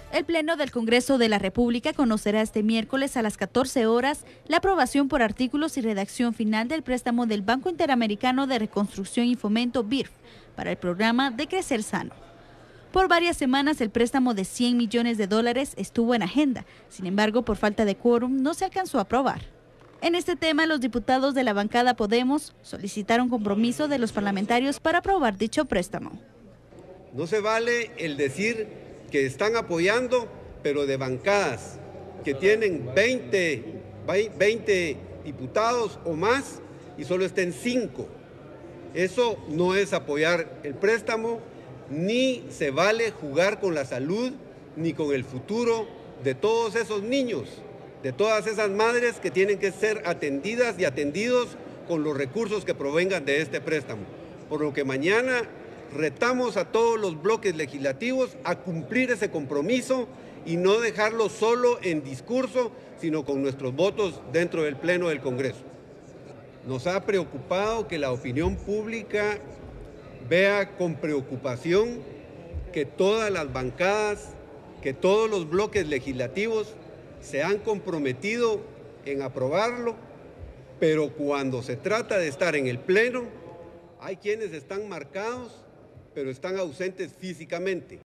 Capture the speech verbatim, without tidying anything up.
El Pleno del Congreso de la República conocerá este miércoles a las catorce horas la aprobación por artículos y redacción final del préstamo del Banco Interamericano de Reconstrucción y Fomento B I R F para el programa de Crecer Sano. Por varias semanas el préstamo de cien millones de dólares estuvo en agenda, sin embargo por falta de quórum no se alcanzó a aprobar. En este tema los diputados de la bancada Podemos solicitaron compromiso de los parlamentarios para aprobar dicho préstamo. No se vale el decir que están apoyando, pero de bancadas que tienen veinte, veinte diputados o más y solo estén cinco. Eso no es apoyar el préstamo, ni se vale jugar con la salud, ni con el futuro de todos esos niños, de todas esas madres que tienen que ser atendidas y atendidos con los recursos que provengan de este préstamo. Por lo que mañana retamos a todos los bloques legislativos a cumplir ese compromiso y no dejarlo solo en discurso, sino con nuestros votos dentro del Pleno del Congreso. Nos ha preocupado que la opinión pública vea con preocupación que todas las bancadas, que todos los bloques legislativos se han comprometido en aprobarlo, pero cuando se trata de estar en el Pleno, hay quienes están marcados pero están ausentes físicamente.